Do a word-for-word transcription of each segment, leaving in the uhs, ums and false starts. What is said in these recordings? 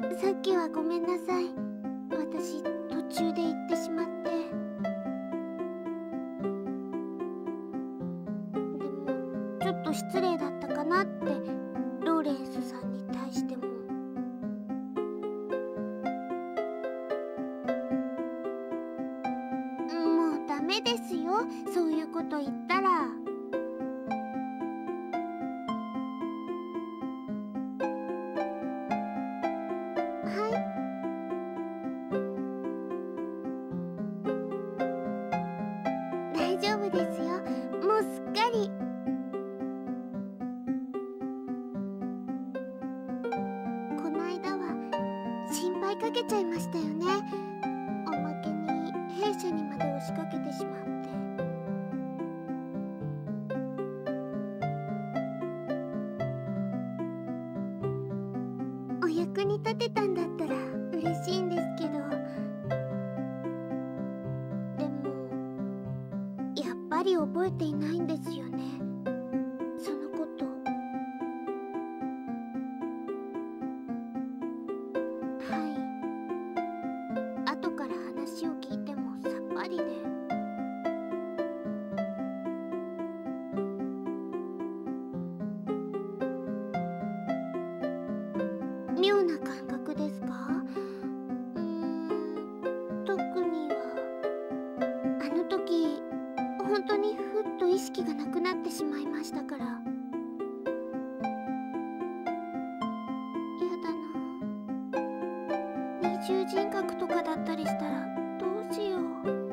さっきはごめんなさい。私途中で行ってしまって。でもちょっと失礼だったかなって、ローレンスさんに対しても。もうダメですよ、そういうこと言ったら。大丈夫ですよ、もうすっかり。この間は心配かけちゃいましたよね。おまけに弊社にまで押しかけてしまって。お役に立てたんだったら嬉しいんですけど、でもやっぱり覚えていないんですよね、そのこと。はい、後から話を聞いてもさっぱりで。妙な感覚ですか？うーん、特には。あの時本当にふっと意識がなくなってしまいましたから。やだな、二重人格とかだったりしたらどうしよう。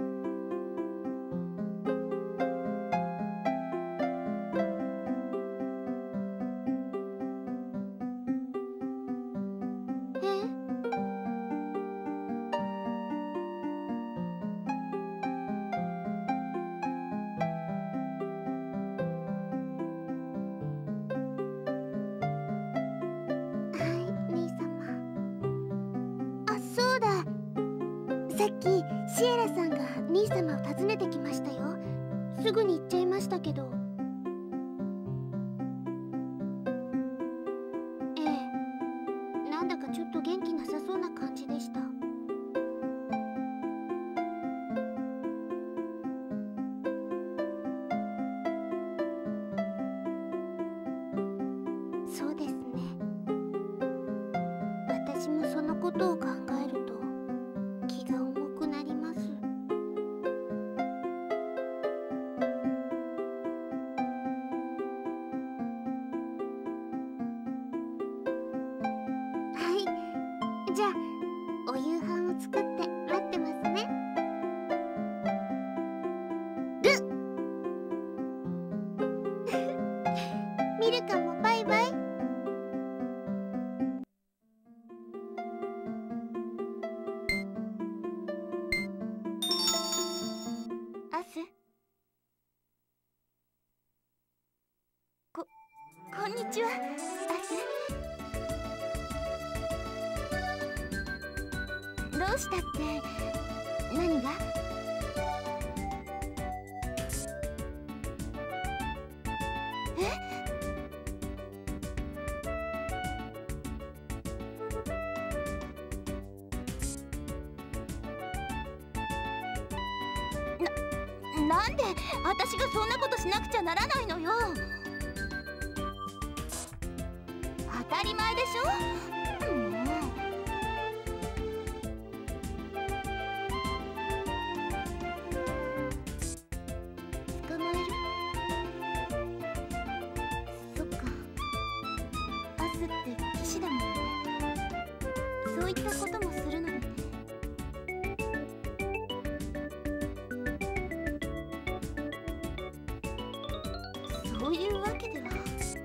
え？はい、兄様。あ、そうだ。さっきシエラさんが兄様を訪ねてきましたよ。すぐに行っちゃいましたけど。ええ、なんだかちょっと元気なさそうな感じでした。そうですね。私もそのことを考えると気が重くなります。はい、じゃあお夕飯を作って待ってますね。ルミルカもバイバイ。アス、こ、こんにちは、アス。どうしたって何が？え？な、なんで私がそんなことしなくちゃならないのよ。当たり前でしょ。もう。捕まえる？そっか。アスって騎士だもんね。そういったこともするのにね。そういうわけでは。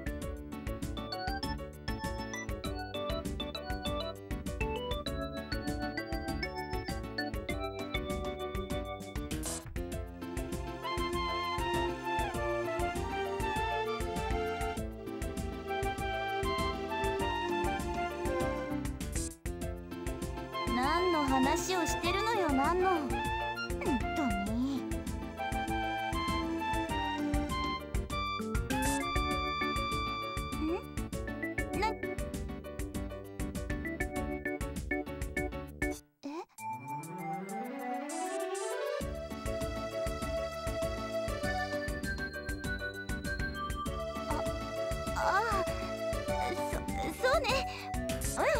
何の話をしてるのよ、何の。本当に。ん？な、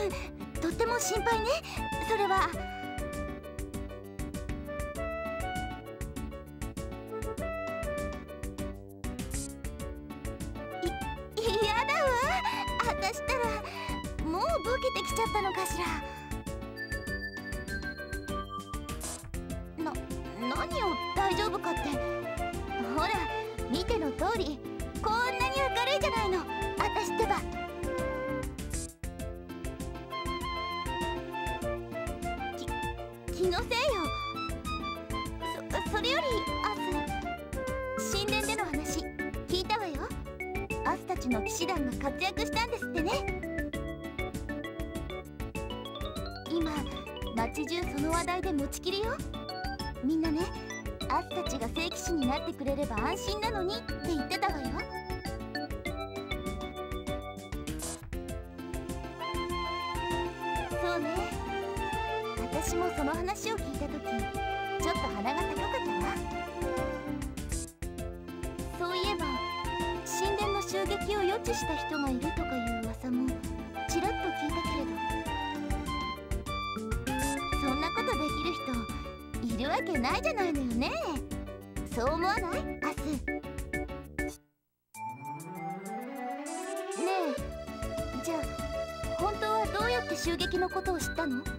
うん、とっても心配ね。それは。い、嫌だわ。私ったらもうボケてきちゃったのかしら。な、何よ大丈夫かって。ほら見ての通りこんなに明るいじゃないの私ってば。き気のせいよ。そ、それよりアス、神殿での話聞いたわよ。アスたちの騎士団が活躍したんですってね。今町中その話題で持ちきりよ。みんなね、アスたちが聖騎士になってくれれば安心なのにって言ってたわよ。そうね、私もその話を聞いた時ちょっと鼻が高かったわ。そういえば神殿の襲撃を予知した人がいるとかいう噂もちらっと聞いたけれど、そんなことできる人いるわけないじゃないのよね。そう思わないアス？ねえ、じゃあ本当はどうやって襲撃のことを知ったの？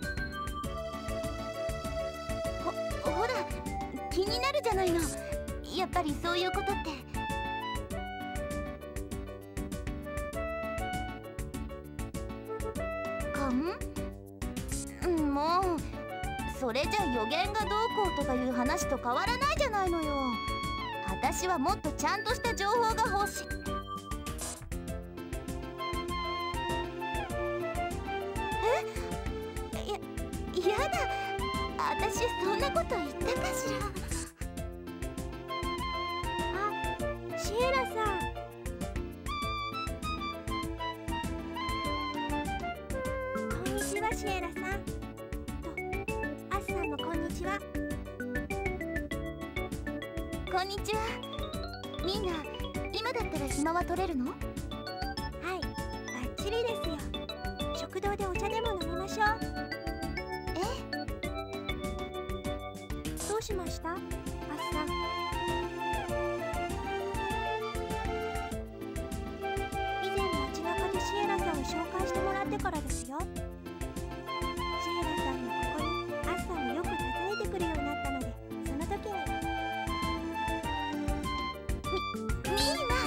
ほ、ほら気になるじゃないの。やっぱりそういうことって。かん？うん、もうそれじゃ予言がどうこうとかいう話と変わらないじゃないのよ。私はもっとちゃんとした情報が欲しい。え？や、やだ。私そんなこと言ったかしら。 あ、シエラさん。こんにちはシエラさん。アスさんもこんにちは。 こんにちは。みんな今だったら暇は取れるの？ はい、バッチリですよ。食堂でお茶でも飲みましょう。 え？ どうしましたアスさん？以前街中でシエラさんを紹介してもらってからですよ。シエラさんのここにアスさんもよく訪ねてくるようになったので、その時に。 み、みんな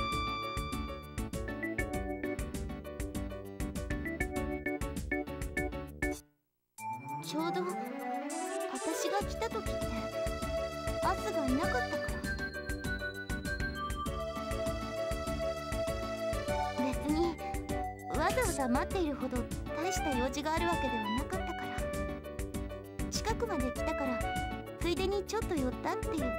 ちょうど私が来た時ってアスがいなかったから。別にわざわざ待っているほど大した用事があるわけではなかったから。近くまで来たからついでにちょっと寄ったっていうだけよ。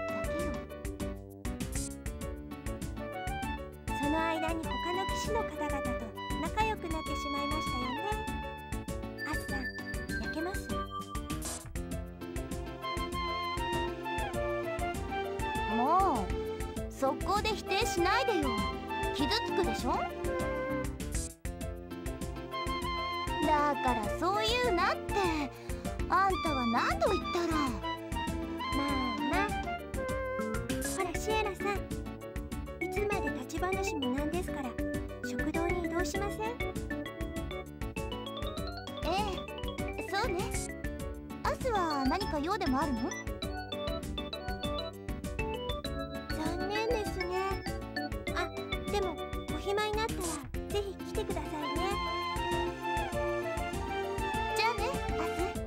その間に他の騎士の方々と仲良くなってしまいましたよね。アスさん、焼けます？ もう速攻で否定しないでよ。傷つくでしょ。だからそういうなって。あんたは何度言ったら。 まあまあ。ほらシエラさん、いつまで立ち話もなんですから食堂に移動しません？ ええ、そうね。アスは何か用でもあるの？ 残念ですね。あ、でもお暇になったらぜひ来てくださいね。 じゃあね、アス。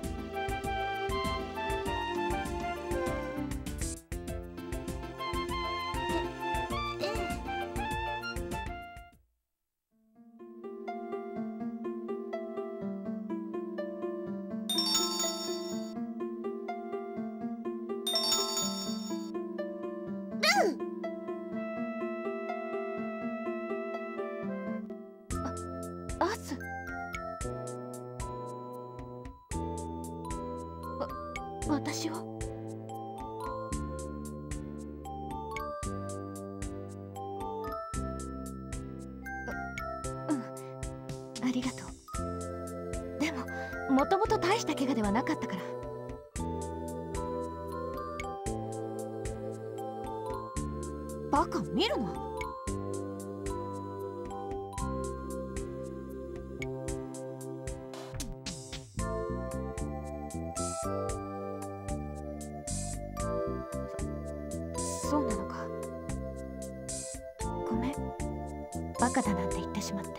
え、ええ。あ、アス。わ、私を？う、うん、ありがとう。 ともと大した怪我ではなかったから。バカ見るな。そそうなのか。ごめん、バカだなんて言ってしまって。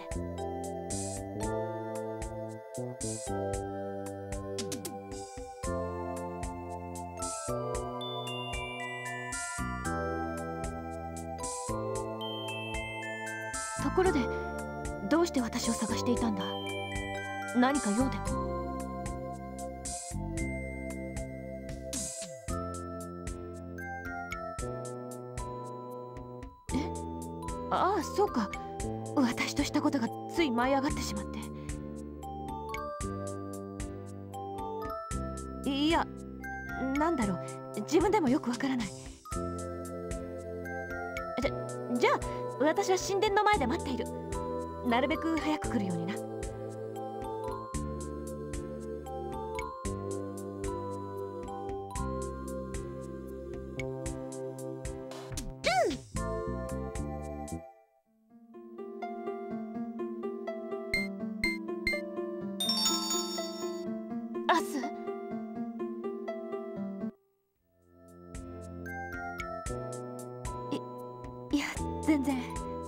ところで、どうして私を探していたんだ？何か用でも？え？ああ、そうか。私としたことがつい舞い上がってしまって。いや、なんだろう、自分でもよくわからない。じゃ、じゃあ私は神殿の前で待っている。なるべく早く来るようにな。アス、い、いや、全然。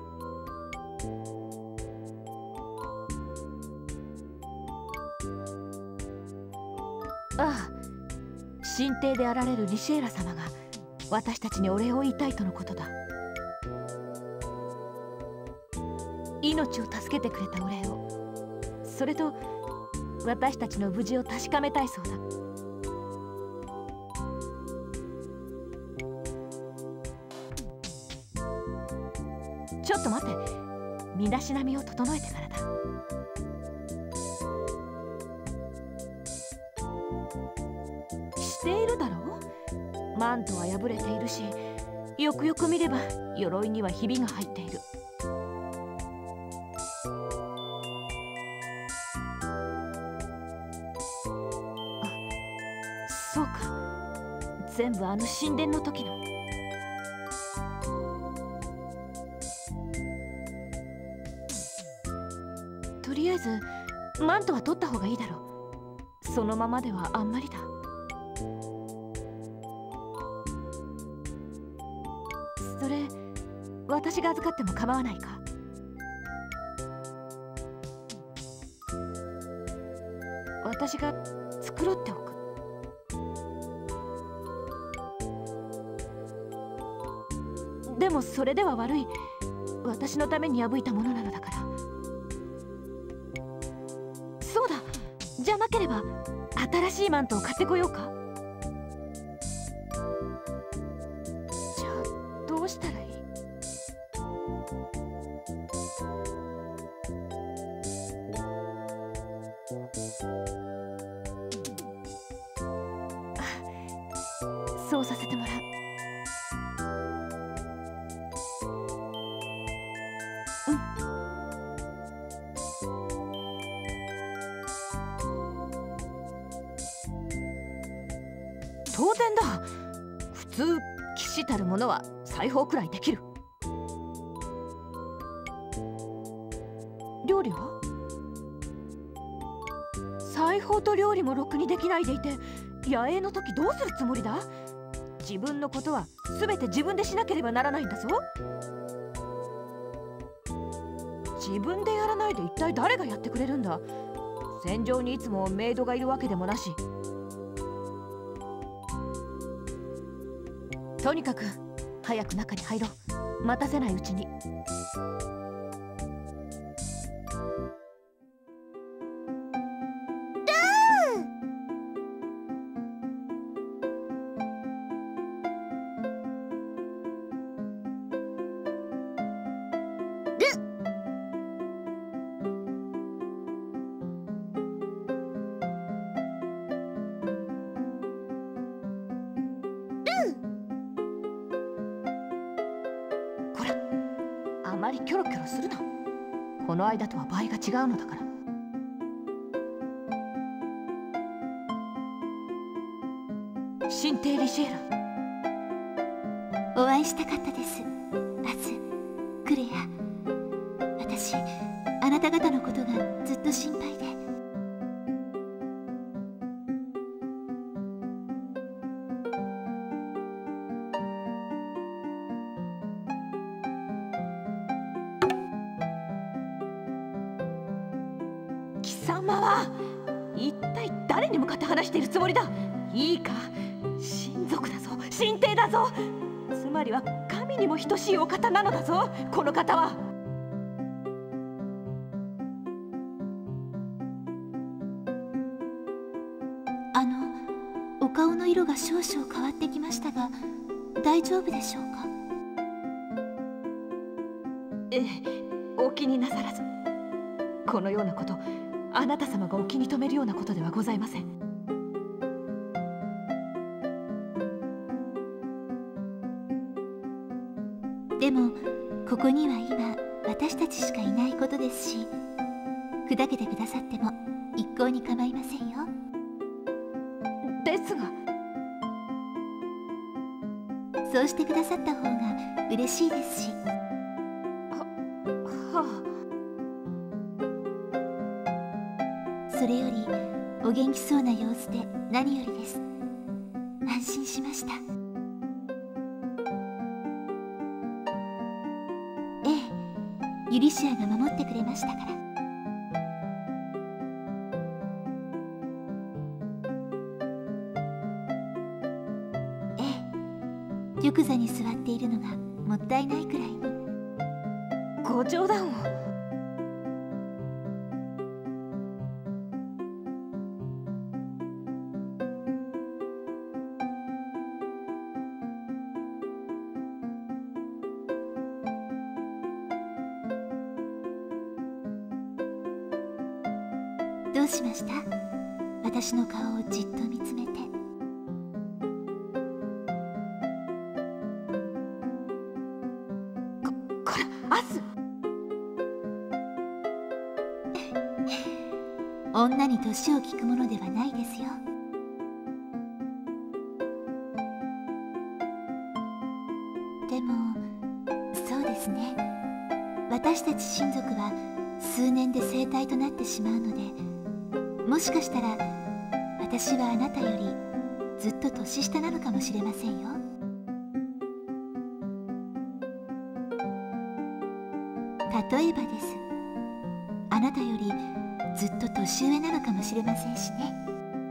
ああ、神帝であられるリシェーラ様が私たちにお礼を言いたいとのことだ。命を助けてくれたお礼を、それと私たちの無事を確かめたいそうだ。ちょっと待って、身だしなみを整えてからだ。しているだろう。マントは破れているし、よくよく見れば鎧にはひびが入っている。そうか、全部あの神殿の時の。とりあえずマントは取った方がいいだろう。そのままではあんまりだ。それ、私が預かっても構わないか？私が繕っておく。でもそれでは悪い。私のために破いたものなのだから。そうだ、じゃなければ新しいマントを買ってこようか。じゃあどうしたらいい？そうさせてもらう。うん。当然だ。普通騎士たるものは裁縫くらいできる。料理は？裁縫と料理もろくにできないでいて、野営の時どうするつもりだ？自分のことは全て自分でしなければならないんだぞ。自分でやらないで一体誰がやってくれるんだ？戦場にいつもメイドがいるわけでもなし。とにかく早く中に入ろう。待たせないうちに。こら、あまりキョロキョロするな。この間とは倍が違うのだから。 シンテーリシェーラ。 お会いしたかったです、アス、クレア。私、あなた方のことがずっと心配で。 貴様は一体誰に向かって話しているつもりだ。いいか、親族だぞ、神帝だぞ。つまりは神にも等しいお方なのだぞ、この方は。 あの、お顔の色が少々変わってきましたが、大丈夫でしょうか？ ええ、お気になさらず。このようなこと、あなた様がお気に留めるようなことではございません。 でもここには今私たちしかいないことですし、砕けてくださっても一向に構いませんよ。 ですが、 そうしてくださった方が嬉しいですし。 ははあ、それよりお元気そうな様子で何よりです。安心しました。ええ、ユリシアが守ってくれましたから。ええ、玉座に座っているのがもったいないくらいに。 ご冗談を。 どうしました？私の顔をじっと見つめて。 こ、こら、アス。 女に年を聞くものではないですよ。でもそうですね、私たち親族は数年で成体となってしまうので、もしかしたら私はあなたよりずっと年下なのかもしれませんよ。例えばです。あなたよりずっと年上なのかもしれませんしね。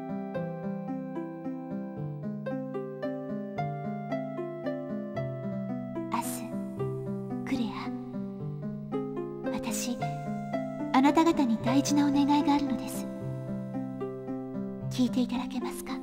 アス、クレア、私、あなた方に大事なお願いがあるのです。聞いていただけますか？